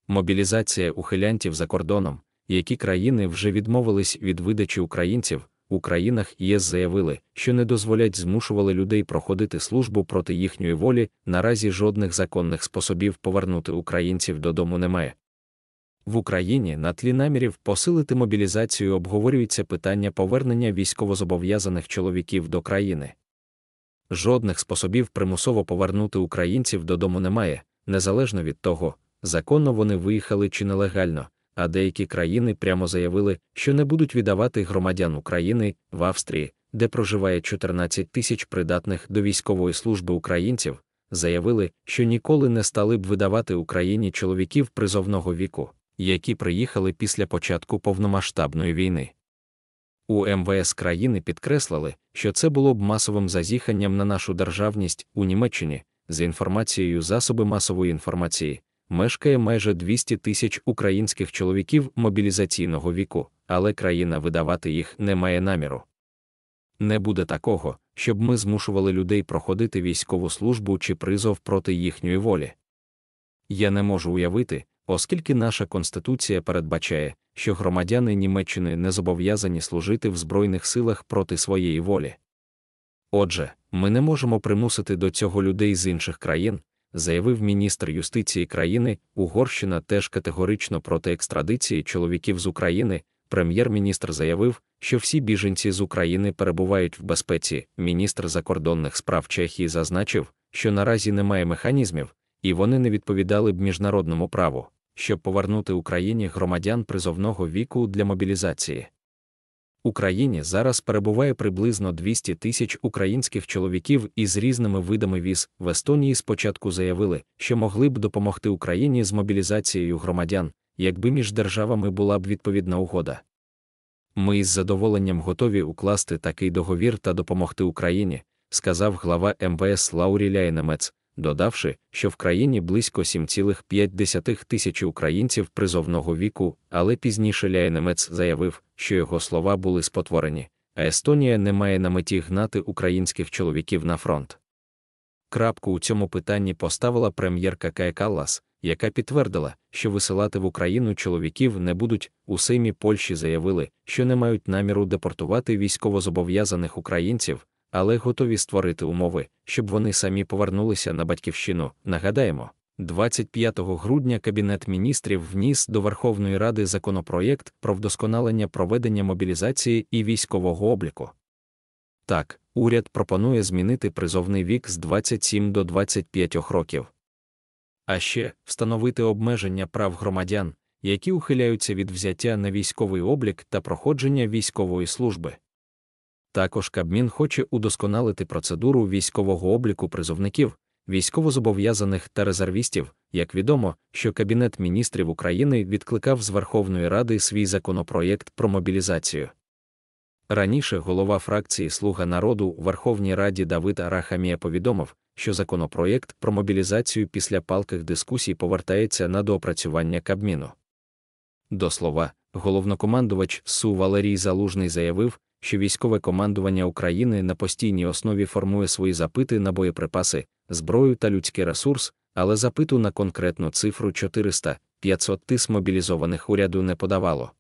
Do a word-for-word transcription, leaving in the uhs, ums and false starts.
Мобілізація ухилянтів за кордоном. Які країни вже відмовились від видачі українців, у країнах ЄС заявили, що не дозволять змушували людей проходити службу проти їхньої волі, наразі жодних законних способів повернути українців додому немає. В Україні на тлі намірів посилити мобілізацію обговорюється питання повернення військовозобов'язаних чоловіків до країни. Жодних способів примусово повернути українців додому немає, незалежно від того, законно вони виїхали чи нелегально, а деякі країни прямо заявили, що не будуть віддавати громадян України. В Австрії, де проживає чотирнадцять тисяч придатних до військової служби українців, заявили, що ніколи не стали б видавати Україні чоловіків призовного віку, які приїхали після початку повномасштабної війни. У ем ве ес країни підкреслили, що це було б масовим зазіханням на нашу державність. У Німеччині, за інформацією засоби масової інформації, мешкає майже двісті тисяч українських чоловіків мобілізаційного віку, але країна видавати їх не має наміру. Не буде такого, щоб ми змушували людей проходити військову службу чи призов проти їхньої волі. Я не можу уявити, оскільки наша Конституція передбачає, що громадяни Німеччини не зобов'язані служити в Збройних силах проти своєї волі. Отже, ми не можемо примусити до цього людей з інших країн, заявив міністр юстиції країни. Угорщина теж категорично проти екстрадиції чоловіків з України. Прем'єр-міністр заявив, що всі біженці з України перебувають в безпеці. Міністр закордонних справ Чехії зазначив, що наразі немає механізмів, і вони не відповідали б міжнародному праву, щоб повернути Україні громадян призовного віку для мобілізації. В Україні зараз перебуває приблизно двісті тисяч українських чоловіків із різними видами віз. В Естонії спочатку заявили, що могли б допомогти Україні з мобілізацією громадян, якби між державами була б відповідна угода. Ми із задоволенням готові укласти такий договір та допомогти Україні, сказав глава ем ве ес Лаурі Ляйнемец, додавши, що в країні близько сім цілих п'ять десятих тисячі українців призовного віку, але пізніше Ляйнемец заявив, що його слова були спотворені, а Естонія не має на меті гнати українських чоловіків на фронт. Крапку у цьому питанні поставила прем'єрка Кая Каллас, яка підтвердила, що висилати в Україну чоловіків не будуть. У Сеймі Польщі заявили, що не мають наміру депортувати військовозобов'язаних українців, але готові створити умови, щоб вони самі повернулися на батьківщину. Нагадаємо, двадцять п'ятого грудня Кабінет міністрів вніс до Верховної Ради законопроєкт про вдосконалення проведення мобілізації і військового обліку. Так, уряд пропонує змінити призовний вік з двадцяти семи до двадцяти п'яти років. А ще встановити обмеження прав громадян, які ухиляються від взяття на військовий облік та проходження військової служби. Також Кабмін хоче удосконалити процедуру військового обліку призовників, військовозобов'язаних та резервістів. Як відомо, що Кабінет міністрів України відкликав з Верховної Ради свій законопроєкт про мобілізацію. Раніше голова фракції «Слуга народу» у Верховній Раді Давид Арахамія повідомив, що законопроєкт про мобілізацію після палких дискусій повертається на доопрацювання Кабміну. До слова, головнокомандувач СУ Валерій Залужний заявив, що військове командування України на постійній основі формує свої запити на боєприпаси, зброю та людський ресурс, але запиту на конкретну цифру чотириста - п'ятсот тисяч мобілізованих уряду не подавало.